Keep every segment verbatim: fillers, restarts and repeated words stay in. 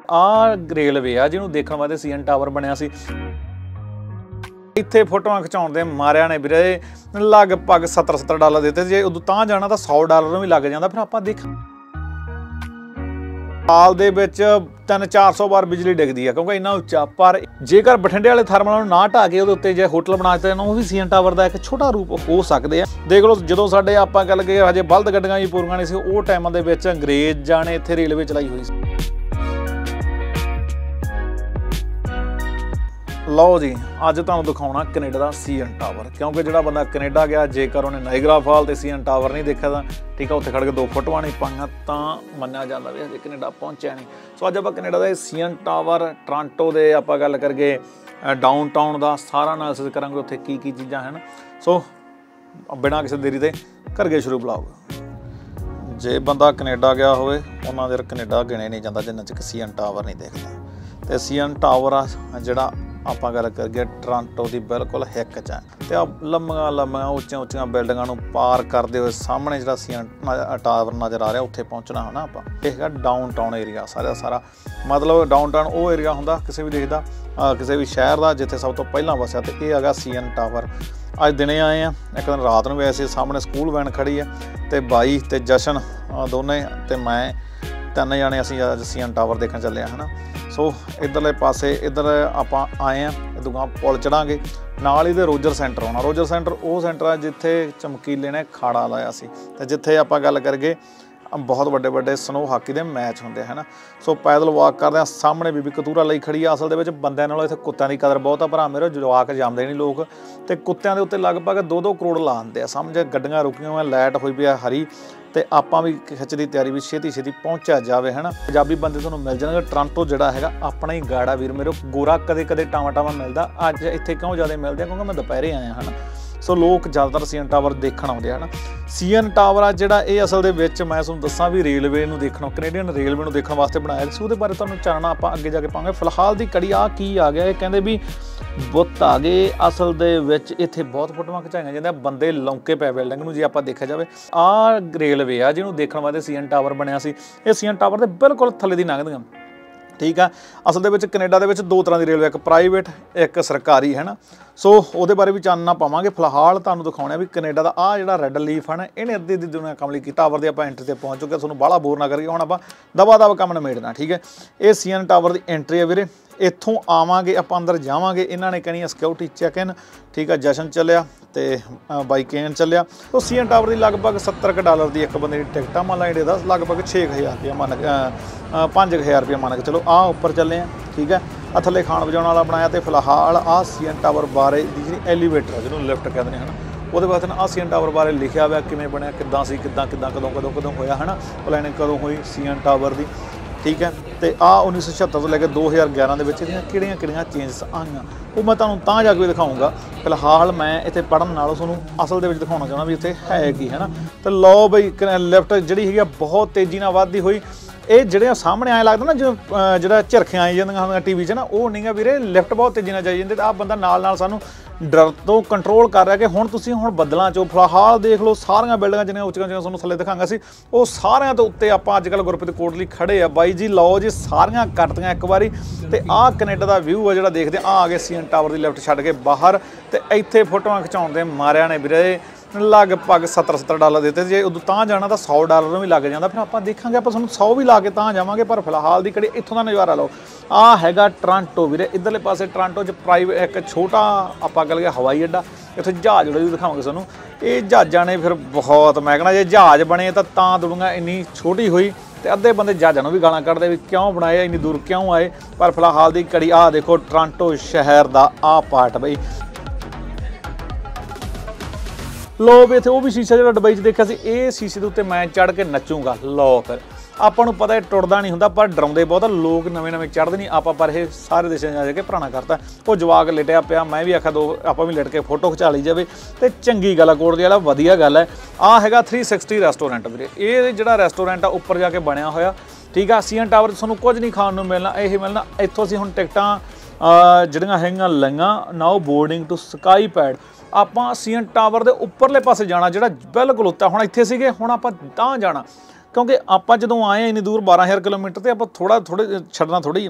ਆ ਰੇਲਵੇ ਆ ਜਿਹਨੂੰ देखने वास्ते सी एन टावर बनया सी। इत्थे फोटोआं खिचाउण दे मारिया ने वीरे लगभग सत्तर सत्तर डॉलर दिते। जे उदों तां जाना तां सौ डॉलर भी लग जांदा। फिर आपां देख साल दे विच तीन चार सौ बार बिजली डिगदी है क्योंकि इन्ना उच्चा। पर जेकर बठिंडे वाले थर्मल ना ढा के उहदे उत्ते जे होटल बना दित्ते वो भी सी एन टावर का एक छोटा रूप हो सकते हैं। देख लो जदों साडे आपां गल के हजे बलद गड्डियां ही पूरीआं नहीं सी, उह टाइमां दे विच अंग्रेज़ां ने इत्थे रेलवे चलाई हुई सी। लो जी अज तुहानूं दिखाउणा कनेडा का सी एन टावर, क्योंकि जिहड़ा बंदा कनेडा गया जेकर उन्हें नाइगरा फॉल ते सी एन टावर नहीं देखा था, ठीक है, उत्थे खड़ के दो फोटोआं नहीं पाईआं तां मन्निया जांदा भी हजे कनेडा पहुंचिया नहीं। सो अज आपां कनेडा का सी एन टावर टोरंटो दे आपां गल करके डाउन टाउन का सारा एनालिसिस करांगे, उत्थे की की चीज़ां हैं। सो बिना किसी देरी ते करगे शुरू ब्लॉग। जे बंदा कनेडा गया होवे उन्हां देर कनेडा गिणे नहीं जांदा जिन्ना चिर सी एन टावर नहीं देखदा। ते सी एन टावर आ जिहड़ा ਆਪਾਂ ਗੱਲ ਕਰੀਏ ਟੋਰਾਂਟੋ ਦੀ ਬਿਲਕੁਲ ਹਿੱਕ 'ਚ ਹੈ ਤੇ ਆ ਲੰਮੀਆਂ ਲੰਮੀਆਂ ਉੱਚੀਆਂ ਉੱਚੀਆਂ ਬਿਲਡਿੰਗਾਂ ਨੂੰ ਪਾਰ ਕਰਦੇ ਹੋਏ ਸਾਹਮਣੇ ਜਿਹੜਾ ਸੀ ਟਾਵਰ ਨਜ਼ਰ ਆ ਰਿਹਾ ਉੱਥੇ ਪਹੁੰਚਣਾ ਹੈ ਨਾ ਆਪਾਂ। ਇਹ ਹੈਗਾ ਡਾਊਨ ਟਾਊਨ ਏਰੀਆ ਸਾਰਾ ਸਾਰਾ, ਮਤਲਬ ਡਾਊਨ ਟਾਊਨ ਉਹ ਏਰੀਆ ਹੁੰਦਾ ਕਿਸੇ ਵੀ ਦੇਸ਼ ਦਾ, ਕਿਸੇ ਵੀ ਸ਼ਹਿਰ ਦਾ ਜਿੱਥੇ ਸਭ ਤੋਂ ਪਹਿਲਾਂ ਵਸਿਆ। ਤੇ ਇਹ ਹੈਗਾ ਸੀ ਐਨ ਟਾਵਰ। ਅੱਜ ਦਿਨੇ ਆਏ ਆ, ਇੱਕ ਦਿਨ ਰਾਤ ਨੂੰ ਵੀ ਐਸੇ ਸਾਹਮਣੇ ਸਕੂਲ ਵੈਨ ਖੜੀ ਹੈ ਤੇ ਬਾਈ ਤੇ ਜਸ਼ਨ ਦੋਨੇ ਤੇ ਮੈਂ ਤਿੰਨ ਜਾਣੇ ਅਸੀਂ ਅੱਜ ਸੀ ਐਨ ਟਾਵਰ ਦੇਖਣ ਚੱਲੇ ਆ ਹੈ ਨਾ। सो इधरले पासे इधर आप आए हैं, इदों पुल चढ़ांगे, नाल ही रोजर सेंटर आना। रोजर सेंटर वो सेंटर है जिथे चमकीले ने खाड़ा लाया सी ते जिथे आप गल करके बहुत वड्डे वड्डे स्नो हाकी के मैच होंगे है ना। सो पैदल वॉक करदे सामने बीबी कतूरा लई खड़ी है। असल दे बंदियां नालों इत्थे कुत्तियां दी कदर बहुत आ भरा मेरे, जवाक जमदे नहीं लोग ते कुत्तियां दे उत्ते लगभग दो दो करोड़ ला दिंदे आ। समझ गड्डियां रुकियां होईयां, लाइट होई पई हरी ਤੇ ਆਪਾਂ ਵੀ ਖਿੱਚ ਦੀ ਤਿਆਰੀ ਵੀ ਛੇਤੀ ਛੇਤੀ ਪਹੁੰਚਿਆ ਜਾਵੇ ਹੈ ਨਾ। ਪੰਜਾਬੀ ਬੰਦੇ ਤੁਹਾਨੂੰ ਮਿਲ ਜਾਣਗੇ। ਟੋਰਾਂਟੋ ਜਿਹੜਾ ਹੈਗਾ ਆਪਣਾ ਹੀ ਗਾੜਾ ਵੀਰ ਮੇਰੇ, ਗੋਰਾ ਕਦੇ ਕਦੇ ਟਾਵਾਂ ਟਾਵਾਂ ਮਿਲਦਾ। ਅੱਜ ਇੱਥੇ ਕਿਉਂ ਜ਼ਿਆਦਾ ਮਿਲਦੇ ਆ ਕਿਉਂਕਿ ਮੈਂ ਦੁਪਹਿਰੇ ਆਇਆ ਹਾਂ। ਸੋ ਲੋਕ ਜ਼ਿਆਦਾਤਰ ਸੀ ਐਨ ਟਾਵਰ ਦੇਖਣ ਆਉਂਦੇ ਹਨ। ਸੀ ਐਨ ਟਾਵਰ ਆ ਜਿਹੜਾ ਇਹ ਅਸਲ ਦੇ ਵਿੱਚ ਮੈਂ ਤੁਹਾਨੂੰ ਦੱਸਾਂ ਵੀ ਰੇਲਵੇ ਨੂੰ ਦੇਖਣਾ, ਕੈਨੇਡੀਅਨ ਰੇਲਵੇ ਨੂੰ ਦੇਖਣ ਵਾਸਤੇ ਬਣਾਇਆ ਸੀ। ਉਹਦੇ ਬਾਰੇ ਤੁਹਾਨੂੰ ਚਾਨਣਾ ਆਪਾਂ ਅੱਗੇ ਜਾ ਕੇ ਪਾਵਾਂਗੇ। ਫਿਲਹਾਲ ਦੀ ਕੜੀ ਆ ਕੀ ਆ ਗਿਆ, ਇਹ ਕਹਿੰਦੇ ਵੀ ਬੁੱਤ ਆ ਗਏ। ਅਸਲ ਦੇ ਵਿੱਚ ਇੱਥੇ ਬਹੁਤ ਫੋਟੋਆਂ ਖਿਚਾਈਆਂ ਜਾਂਦੀਆਂ, ਬੰਦੇ ਲੌਂਕੇ ਪਏ ਬਿਲਡਿੰਗ ਨੂੰ। ਜੇ ਆਪਾਂ ਦੇਖਿਆ ਜਾਵੇ ਆ ਰੇਲਵੇ ਆ ਜਿਹਨੂੰ ਦੇਖਣ ਵਾਸਤੇ ਸੀ ਐਨ ਟਾਵਰ ਬਣਿਆ ਸੀ। ਇਹ ਸੀ ਐਨ ਟਾਵਰ ਦੇ ਬਿਲਕੁਲ ਥੱਲੇ ਦੀ ਲੰਘਦੀਆਂ, ठीक है। असल दे विच कनेडा दे विच दो तरह की रेलवे, एक प्राइवेट एक सरकारी है ना। सो उहदे बारे भी चानना पावांगे। फिलहाल तुहानूं दिखाउणे भी कनेडा दा आ जिहड़ा रैड लीफ है ना, इहने अद्धी अद्धी दुनिया कमली की। टावर दे आपां एंट्री ते पहुंच चुके, तुहानूं बाहला बोर ना करिए। हुण आपां दबा दब काम निमेड़ना, ठीक है। ये सी एन टावर की एंट्री है वीरे। इत्थों आवांगे आपां अंदर जावांगे, इन्हां ने कहनी सिक्योरिटी चैक इन, ठीक है। जशन चलिया ते बाई केन चलिया। तो सी एन टावर की लगभग सत्तर क डॉलर की एक बंदे की टिकट मान ला इंडिया का लगभग छे हज़ार रुपया मान पाँच हज़ार रुपया मान के चलो। आ उपर चले हैं, ठीक है। आ थले खाण वजाउण वाला बनाया। तो फिलहाल आ सी एन टावर बारे जी एलीवेटर है जिन्होंने लिफ्ट कहते हैं है ना, वो वास्ते आ सी एन टावर बारे लिखा हुआ किमें बनया, किद्दां सी, किद्दां किद्दां कदों कदों कदों होया है ना, प्लैनिंग कदों हुई सी एन टावर की, ठीक है। तो आ उन्नीस सौ छहत्तर तो लैके दो हज़ार ग्यारह के किहड़ियां किहड़ियां चेंजिस आईयां वो मैं तुहानूं तां जाके दिखाऊँगा। फिलहाल मैं इत्थे पढ़न नालों तुहानूं असल दे विच दिखाउणा चाहुंदा भी इत्थे है की है ना। तो लो बई लिफ्ट जिहड़ी हैगी बहुत तेज़ी नाल वधदी होई। ਇਹ ਜਿਹੜੇ ਸਾਹਮਣੇ ਆਏ ਲੱਗਦਾ ਨਾ ਜਿਵੇਂ ਜਿਹੜਾ ਝਰਖੀਆਂ ਆਈ ਜਾਂਦੀਆਂ ਹੁੰਦੀਆਂ ਟੀ ਵੀ 'ਚ ਨਾ, ਉਹ ਨਹੀਂ ਗਾ ਵੀਰੇ। ਲਿਫਟ ਬਹੁਤ ਤੇਜ਼ੀ ਨਾਲ ਜਾਈ ਜਾਂਦੇ ਤੇ ਆਹ ਬੰਦਾ ਨਾਲ ਨਾਲ ਸਾਨੂੰ ਡਰ ਤੋਂ ਕੰਟਰੋਲ ਕਰ ਰਿਹਾ ਕਿ ਹੁਣ ਤੁਸੀਂ ਹੁਣ ਬੱਦਲਾਂ 'ਚੋਂ ਫਿਲਹਾਲ ਦੇਖ ਲਓ ਸਾਰੀਆਂ ਬਿਲਡਿੰਗਾਂ ਜਿੰਨੀਆਂ ਉੱਚੀਆਂ ਜਿਹੀਆਂ ਤੁਹਾਨੂੰ ਥੱਲੇ ਦਿਖਾਂਗਾ ਸੀ, ਉਹ ਸਾਰਿਆਂ ਤੋਂ ਉੱਤੇ ਆਪਾਂ ਅੱਜ ਕੱਲ੍ਹ ਗੁਰਪ੍ਰੀਤ ਕੋਟਲੀ ਖੜੇ ਆ ਬਾਈ ਜੀ। ਲਓ ਜੀ ਸਾਰੀਆਂ ਕੱਟਦੀਆਂ ਇੱਕ ਵਾਰੀ। ਤੇ ਆਹ ਕੈਨੇਡਾ ਦਾ ਵਿਊ ਆ ਜਿਹੜਾ ਦੇਖਦੇ ਆ। ਆ ਗਏ ਸੀ ਐਨ ਟਾਵਰ ਦੀ ਲਿਫਟ ਛੱਡ ਕੇ ਬਾਹਰ ਤੇ ਇੱਥੇ ਫੋਟੋਆਂ ਖਿਚਾਉਣ ਦੇ ਮਾਰਿਆ ਨੇ ਵੀਰੇ लगभग सत्तर सत्तर डॉलर देते। जे उदों तां जाना तो सौ डॉलर भी लग जाता। फिर आप देखांगे आप सौ भी ला के तां जावांगे। पर फिलहाल की कड़ी इत्थों का नज़ारा लो। आ हैगा टोरांटो वीरे। इधरले पासे टोरांटो च प्राइवेट एक छोटा आप गल गया हवाई अड्डा, इत्थे जहाज़ उड़े भी दिखावांगे सानूं। ये जहाज़ां ने फिर बहुत मैं कहना जे जहाज़ बने तो तां दुनिया इन्नी छोटी हुई तो अद्धे बंदे जहाज़ों भी गालां कढ़दे भी क्यों बनाए, इन्नी दूर क्यों आए। पर फिलहाल की कड़ी आ देखो टोरांटो शहर का आ पार्ट बई। लो भी इत्थे वो भी शीशा जो दुबई च देखा सी, ये शीशे के उत्ते मैं चढ़ के नचूँगा। लो फिर ਆਪਾਂ ਨੂੰ पता है टुटदा नहीं हुंदा पर डराउंदे बहुत लोग नवे नवे चढ़ते नहीं। आप पर यह सारे देशों जा के पुराना करता। वो जवाक लेटिया पिया, मैं भी आखा दो आप भी लेट के फोटो खिचा ली जाए तो चंगी गल है। कोटली वाला वधिया गल है। आ हैगा थ्री सिक्सटी रेस्टोरेंट वीरे। ये जिहड़ा रेस्टोरेंट आ उपर जाके बनया होया, ठीक है। सी एन टावर तुहानूं कुछ नहीं खाण नूं मिलना, यही मिलना इत्थों असीं हुण टिकटां ਜਿਹੜੀਆਂ ਹੈਗੀਆਂ ਲਈਆਂ now boarding to SkyPod. ਆਪਾਂ ਸੀ ਐਨ ਟਾਵਰ ਦੇ ਉੱਪਰਲੇ ਪਾਸੇ ਜਾਣਾ ਜਿਹੜਾ ਬਿਲਕੁਲ ਉੱਤੇ। ਹੁਣ ਇੱਥੇ ਸੀਗੇ, ਹੁਣ ਆਪਾਂ ਤਾਂ ਜਾਣਾ क्योंकि आप जो आए इन्नी दूर बारह हज़ार किलोमीटर तो आप थोड़ा थोड़े छड्डना थोड़ी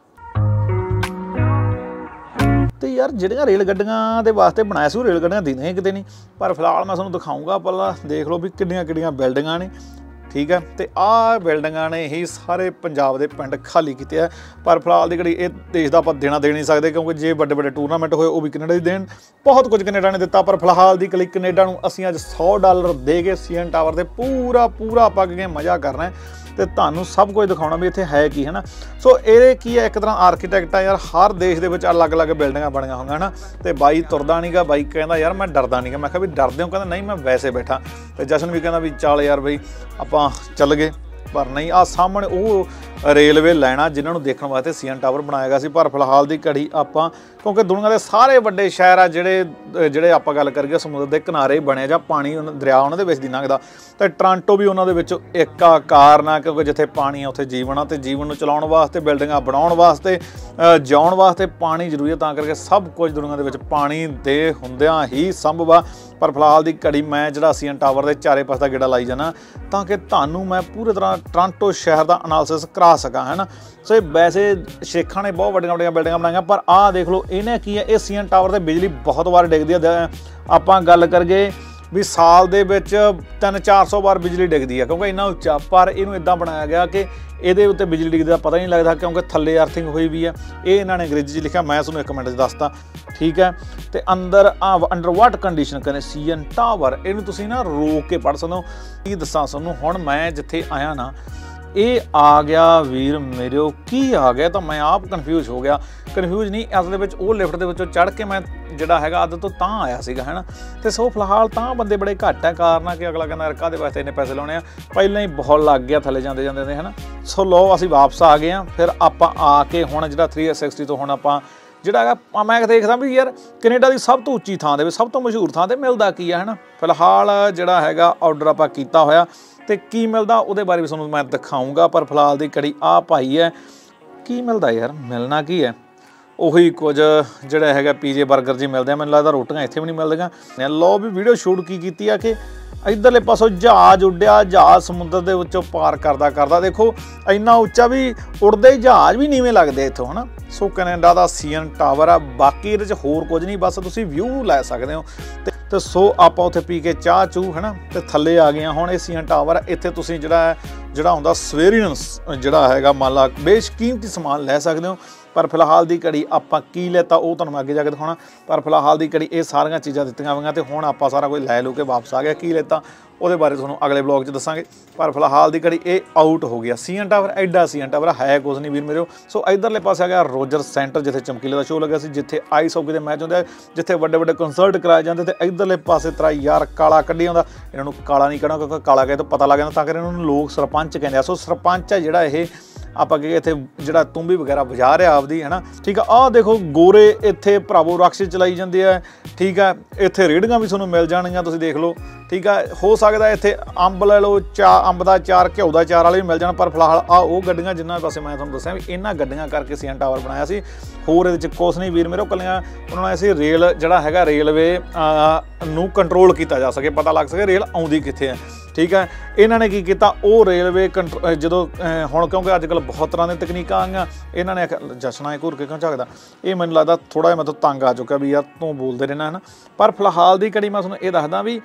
तो यार ਜਿਹੜੀਆਂ रेल ਗੱਡੀਆਂ ਦੇ ਵਾਸਤੇ ਬਣਾਇਆ ਸੀ ਉਹ रेल ਗੱਡੀਆਂ ਦਿੰਦੇ ਕਿਤੇ ਨਹੀਂ। पर फिलहाल मैं ਤੁਹਾਨੂੰ ਦਿਖਾਊਂਗਾ, ਪਹਿਲਾਂ देख लो भी ਕਿੰਨੀਆਂ ਕਿੰਨੀਆਂ ਬਿਲਡਿੰਗਾਂ ਨੇ, ठीक है। तो आ बिल्डिंगां ने ही सारे पंजाब के पिंड खाली किए हैं। पर फिलहाल की घड़ी ये देश का आप देना दे नहीं सकते, क्योंकि जे बड़े बड़े टूरनामेंट होए वो भी कनेडा ही देन, बहुत कुछ कनेडा ने दिता। पर फिलहाल की घड़ी कनेडा नूं असीं अज सौ डॉलर दे के सी एन टावर से पूरा पूरा आप अगे मज़ा करना है तो तुहानूं सब कुछ दिखाउणा भी इत्थे है की है ना। सो ये की है, एक तरह आर्कीटैक्ट है यार, हर देश के विच अलग अलग बिल्डिंगां बणियां होईयां ना। तो बाई तुरदा नहीं गा, बाई कहंदा यार मैं डरदा नहीं गा। मैं कहा भी डरदे हो? कहंदा नहीं मैं वैसे बैठा। तो जशन भी कहंदा भी चल यार बई आपां चल गए। पर नहीं, आ सामने वो रेलवे लाइना जिन्होंने देखने वास्ते सी एन टावर बनाया गया सी। पर फिलहाल की घड़ी आपां क्योंकि दुनिया के सारे बड़े शहर आ ਜਿਹੜੇ ਜਿਹੜੇ ਆਪਾਂ ਗੱਲ करिए समुद्र के किनारे बने ਜਾਂ पानी दरिया उन्होंने विच दी लंघदा, तो टोरंटो भी उन्होंने विच एक आ कारण आ, क्योंकि जिथे पानी है उत्थे जीवन आ, तो जीवन नूं चलाउण वास्ते बिल्डिंगां बनाउण वास्ते जिउण वास्ते पानी जरूरी है। तां करके सब कुछ दुनिया दे विच पानी दे हुंदिआं ही संभव आ। पर फिलहाल की घड़ी मैं जिहड़ा सी एन टावर के चारे पासे गेड़ा लाई जाना ताकि तुहानूं मैं पूरी तरह टोरंटो शहर का एनालिसिस करा सकां, है ना। सो वैसे शेखां ने बहुत वड्डियां वड्डियां बिल्डिंगां बनाईआं, पर आ देख लो इन्हें की है, ये सी एन टावर से बिजली बहुत बार डिगदी है। आपां गल करगे भी साल दे विच तीन चार सौ बार बिजली डिगदी है, क्योंकि इन्ना उच्चा। पर इनू इदां बनाया गया कि ये उत्ते बिजली डिगदी का पता ही नहीं लगता, क्योंकि थल्ले अर्थिंग हुई भी है। ये इन्होंने अंग्रेजी लिखा, मैं तुहानूं एक मिनट दसदा, ठीक है। तो अंदर अंडर वाट कंडीशन करें सी एन टावर, इनू तुसीं ना रोक के पढ़ सकते हो। की दसां तुहानूं, हुण मैं जिथे आया ना ये आ गया वीर मेरे की आ गया, तो मैं आप कन्फ्यूज हो गया। कन्फ्यूज नहीं, असल में वो लिफ्ट के विचों चढ़ के मैं जिहड़ा हैगा अद तो तां आया सीगा, है ना। तो सो फिलहाल तां बंदे बड़े घट है, कारण है कि अगला कहना रखा दे वास्ते इन्ने पैसे लाने, पहले ही बहुत लग गया थले जाते जाते, है ना। सो लो असीं वापस आ गए हैं। फिर आपां आके हुण जिहड़ा थ्री सिक्सटी तो हुण आपां जिहड़ा हैगा मैं देखदा भी यार कनेडा की सब तो उच्ची थां दे सब तो मशहूर थां ते मिलदा की है, है ना। फिलहाल जिहड़ा हैगा ऑर्डर आपां कीता होया तो की मिलता वो बारे भी तुहानूं मैं दिखाऊँगा। पर फिलहाल की घड़ी आ भाई है, की मिलता यार, मिलना की है उही कुछ जिहड़ा हैगा पीजे बर्गर जी मिलते हैं। मैनूं लगदा रोटियां इत्थे भी नहीं मिलदियां। लो भी वीडियो शूट की कीती है कि इधरले पासों जहाज़ उड्डिया, जहाज़ समुद्र के विचों पार करदा करदा देखो इन्ना उच्चा भी उड़दे जहाज़ भी नीवें लगदे इत्थों, है ना। सो कनेडा दा सी एन टावर आ, बाकी इहदे च होर कुछ नहीं, बस तुसीं व्यू लै सकदे हो। तो सो आप उत्थे पी के चाह चू, है ना, तो थल्ले आ गए हुण। ये सी एन टावर इत्थे तुसीं जिहड़ा जिहड़ा हुंदा स्वेरियंस जिहड़ा हैगा मान ला बेशकीमती समान लै सकदे हो। पर फिलहाल की घड़ी आपां की लैता वो तुहानूं अगे जाके दिखाउणा। पर फिलहाल की घड़ी ये सारियां चीज़ां दित्तियां होईयां, तो हुण आपां सारा कुछ लै लू के वापस आ गया। की लैता ਉਹਦੇ बारे तुहानूं अगले ब्लॉग च दसांगे। पर फिलहाल की घड़ी ये आउट हो गया सी एन टावर, एडा सी एन टावर है कुछ नहीं वीर मेरे। सो इधरले पासे आ गया रोजर सेंटर, जिथे चमकीले का शो लगा सी, जिथे आइस हॉकी के मैच होंदे, जिथे वड्डे वड्डे कंसर्ट कराए जाते। तो इधरले पासे तरा यार काला कड्ढी आउंदा, इन्हां नूं काला नहीं कहना क्योंकि काला कहे तो पता लग जाता, तां करके इन्हां नूं लोग सरपंच कहंदे आ। सो सरपंच है जिहड़ा ये आप अगे इत्थे जिहड़ा तुम्बी वगैरह बजा रहा आपदी, है ना, ठीक है। आ देखो गोरे इत्थे भरावो राक्षस चलाई जांदे आ, ठीक है। इत्थे रेहड़ियां भी तुहानूं मिल जाणगीਆਂ, तुसीं देख लो, ठीक है। हो सकदा इत्थे अंब ले लो, चा अंब दा चार, घिओ दा चार वाले भी मिल जाण। पर फिलहाल आ वो गड्डियां जिन्हां पासे मैं तुहानूं दस्सिया भी इन्हां गड्डियां करके सी एन टावर बनाया सी। होर इहदे च कुछ नहीं वीर मेरे, कल्लियां उन्होंने ऐसे रेल जिहड़ा हैगा रेलवे नूं कंट्रोल किया जा सके, पता लग सके रेल आउंदी कित्थे है, ठीक है। इन्हों ने की किया वो रेलवे कंट्रो जो हुण क्योंकि अजकल बहुत तरह की तकनीक आ गई, इन्होंने जशना घूर के क्यों झकदा, ये मैनूं लगदा थोड़ा जिहा मतलब तंग आ चुका भी यार तू बोलते रहना, है ना। पर फिलहाल की घड़ी मैं तुहानूं ये दसदा भी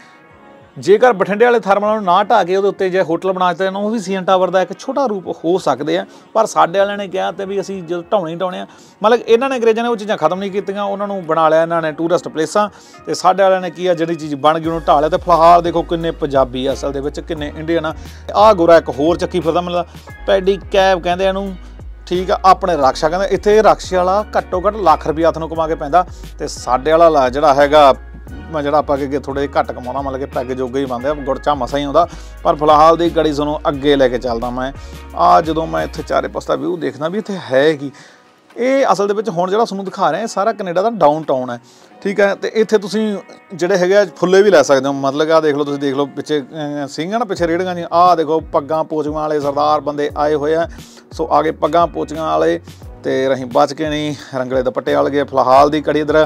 जेकर बठिंडे वाले थर्मल ना ढा के वो उत्ते जे होटल बना दिते वो भी सी एन टावर का एक छोटा रूप हो सकते हैं। पर साडे वालिਆਂ ने कहा तो भी असीं जो ढाउणे ही ढाउणे आ, मतलब इन्होंने अंग्रेज़ों ने वो चीज़ां खत्म नहीं कीतियां, उन्होंने बना लिया इन्होंने टूरिस्ट प्लेसां, तो साडे वालिਆਂ ने की है जिहड़ी चीज़ बन गई उन्होंने ढा लिया। तो फिलहाल देखो किन्ने पंजाबी असल दे विच किन्ने इंडियन आ। आ गोरा एक होर चक्की फिरदा मतलब पैडी कैब कहंदे इहनूं, ठीक है। अपने रक्शा कहंदे इत्थे रक्शे वाला घट्टो घट्ट ਲੱਖ रुपया हੱਥ ਨੂੰ कमा के पैंदा, तो साडे वाला जिहड़ा हैगा मैं जो आप अगे थोड़े घट कमा मतलब कि पैग जोगे ही बनते गुड़चा मसा ही आता। पर फिलहाल की घड़ी सुनो अगे लैके चलदा मैं आ जो मैं इत्थे चारे पासा व्यू देखना भी इत्थे है कि ये असल दे हुण जिहड़ा तुहानूं दिखा रहे हैं सारा कनेडा का डाउन टाउन है, ठीक है। तो इत्थे तुसीं जिहड़े हैगे फुल्ले भी लै सकदे हो, मतलब कि आ देख लो तुसीं देख लो पिछे सिंह है ना पिछे रेहड़ियां जी, आ देखो पग्गां पोचियां वाले सरदार बंदे आए हुए हैं। सो आगे पग्गां पोचियां वाले तो रही बच के नहीं रंगले दुपट्टे वाल गए। फिलहाल की घड़ी इधर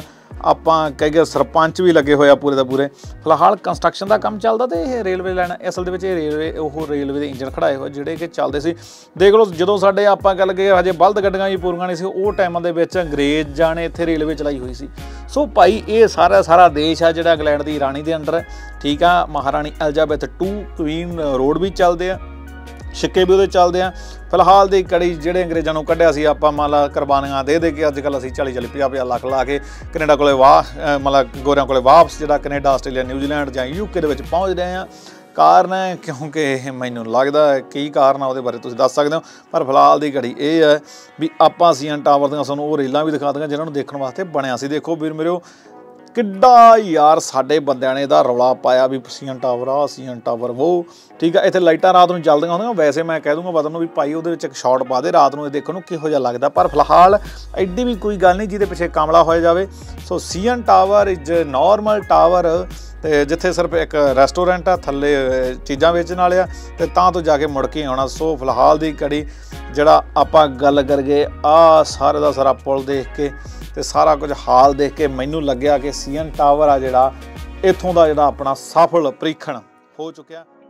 ਆਪਾਂ ਕਹੀਏ ਸਰਪੰਚ ਵੀ ਲੱਗੇ ਹੋਏ ਆ ਪੂਰੇ ਦਾ ਪੂਰੇ। ਫਿਲਹਾਲ ਕੰਸਟਰਕਸ਼ਨ ਦਾ ਕੰਮ ਚੱਲਦਾ ਤੇ ਇਹ ਰੇਲਵੇ ਲਾਈਨ ਅਸਲ ਦੇ ਵਿੱਚ ਇਹ ਰੇਲਵੇ ਉਹ ਰੇਲਵੇ ਦੇ ਇੰਜਨ ਖੜਾਏ ਹੋਏ ਜਿਹੜੇ ਕਿ ਚੱਲਦੇ ਸੀ। ਦੇਖ ਲਓ ਜਦੋਂ ਸਾਡੇ ਆਪਾਂ ਗੱਲ ਕਰੀਏ ਹਜੇ ਬਲਦ ਗੱਡੀਆਂ ਵੀ ਪੂਰੀਆਂ ਨਹੀਂ ਸੀ, ਉਹ ਟਾਈਮਾਂ ਦੇ ਵਿੱਚ ਅੰਗਰੇਜ਼ਾਂ ਨੇ ਇੱਥੇ ਰੇਲਵੇ ਚਲਾਈ ਹੋਈ ਸੀ। ਸੋ ਭਾਈ ਇਹ ਸਾਰਾ ਸਾਰਾ ਦੇਸ਼ ਆ ਜਿਹੜਾ ਇੰਗਲੈਂਡ ਦੀ ਰਾਣੀ ਦੇ ਅੰਡਰ ਹੈ, ਠੀਕ ਆ। ਮਹਾਰਾਣੀ ਐਲਿਜ਼ਾਬੈਥ ਟੂ ਕੁਈਨ ਰੋਡ ਵੀ ਚੱਲਦੇ ਆ, ਸਿੱਕੇ ਵੀ ਉਹਦੇ ਚੱਲਦੇ ਆ। ਫਿਲਹਾਲ ਦੀ ਕੜੀ ਜਿਹੜੇ ਅੰਗਰੇਜ਼ਾਂ ਨੂੰ ਕੱਢਿਆ ਸੀ ਆਪਾਂ ਮੰਨ ਲਾ ਕੁਰਬਾਨੀਆਂ ਦੇ ਦੇ ਕੇ ਅੱਜ ਕੱਲ੍ਹ ਅਸੀਂ ਚਾਲੀ ਚਾਲੀ ਪੰਜਾਹ ਪੰਜਾਹ ਲੱਖ ਲਾ ਕੇ ਕੈਨੇਡਾ ਕੋਲੇ ਵਾਹ ਮਤਲਬ ਗੋਰਿਆਂ ਕੋਲੇ ਵਾਪਸ ਜਿਹੜਾ ਕੈਨੇਡਾ ਆਸਟ੍ਰੇਲੀਆ ਨਿਊਜ਼ੀਲੈਂਡ ਜਾਂ ਯੂਕੇ ਦੇ ਵਿੱਚ ਪਹੁੰਚ ਰਹੇ ਹਾਂ। ਕਾਰਨ ਹੈ ਕਿਉਂਕਿ ਇਹ ਮੈਨੂੰ ਲੱਗਦਾ ਕੀ ਕਾਰਨ ਆ ਉਹਦੇ ਬਾਰੇ ਤੁਸੀਂ ਦੱਸ ਸਕਦੇ ਹੋ, ਪਰ ਫਿਲਹਾਲ ਦੀ ਘੜੀ ਇਹ ਹੈ ਵੀ ਆਪਾਂ ਸੀ ਐਨ ਟਾਵਰ ਦੀਆਂ ਤੁਹਾਨੂੰ ਉਹ ਰੀਲਾਂ ਵੀ ਦਿਖਾ ਦਾਂਗੇ ਜਿਹਨਾਂ ਨੂੰ ਦੇਖਣ ਵਾਸਤੇ ਬਣਿਆ ਸੀ। ਦੇਖੋ ਵੀਰ ਮੇਰਿਓ ਕਿੱਡਾ ਯਾਰ ਸਾਡੇ ਬੰਦਿਆਂ ਨੇ ਇਹਦਾ ਰੌਲਾ ਪਾਇਆ ਵੀ ਸੀ ਐਨ ਟਾਵਰ ਆ ਸੀ ਐਨ ਟਾਵਰ ਉਹ, ਠੀਕ ਆ। ਇੱਥੇ ਲਾਈਟਾਂ ਰਾਤ ਨੂੰ ਚੱਲਦੀਆਂ ਹੁੰਦੀਆਂ, ਵੈਸੇ ਮੈਂ ਕਹਿ ਦੂੰਗਾ ਬਦਨ ਨੂੰ ਵੀ ਭਾਈ ਉਹਦੇ ਵਿੱਚ ਇੱਕ ਸ਼ਾਟ ਪਾ ਦੇ ਰਾਤ ਨੂੰ, ਇਹ ਦੇਖਣ ਨੂੰ ਕਿਹੋ ਜਿਹਾ ਲੱਗਦਾ। ਪਰ ਫਿਲਹਾਲ ਐਡੀ ਵੀ ਕੋਈ ਗੱਲ ਨਹੀਂ ਜਿਹਦੇ ਪਿੱਛੇ ਕਮਲਾ ਹੋਇਆ ਜਾਵੇ। So C N tower is normal tower, ਤੇ ਜਿੱਥੇ ਸਿਰਫ ਇੱਕ ਰੈਸਟੋਰੈਂਟ ਆ, ਥੱਲੇ ਚੀਜ਼ਾਂ ਵੇਚਣ ਵਾਲੇ ਆ, ਤੇ ਤਾਂ ਤੋਂ ਜਾ ਕੇ ਮੁੜ ਕੇ ਆਉਣਾ। ਸੋ ਫਿਲਹਾਲ ਦੀ ਘੜੀ ਜਿਹੜਾ ਆਪਾਂ ਗੱਲ ਕਰੀਏ ਆ ਸਾਰੇ ਦਾ ਸਾਰਾ ਪੁਲ ਦੇਖ ਕੇ ਤੇ ਸਾਰਾ ਕੁਝ ਹਾਲ ਦੇਖ ਕੇ ਮੈਨੂੰ ਲੱਗਿਆ ਕਿ ਸੀ ਐਨ ਟਾਵਰ ਆ ਜਿਹੜਾ ਇੱਥੋਂ ਦਾ ਜਿਹੜਾ ਆਪਣਾ ਸਫਲ ਪ੍ਰੀਖਣ ਹੋ ਚੁੱਕਿਆ।